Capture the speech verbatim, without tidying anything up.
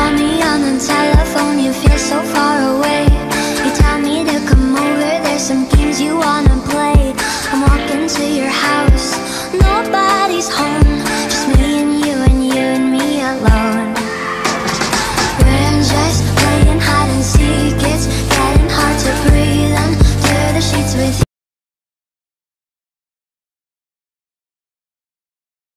call me on the telephone, you feel so far away. You tell me to come over, there's some games you wanna play. I'm walking to your house, nobody's home.